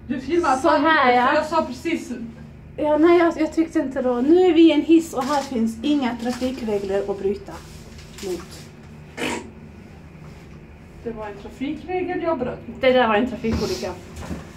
Du filmar så här, ja. Jag sa precis. Ja, nej, jag tyckte inte då. Nu är vi i en hiss och här finns inga trafikregler att bryta mot. Det var en trafikregel jag bröt mot. Det där var en trafikolycka.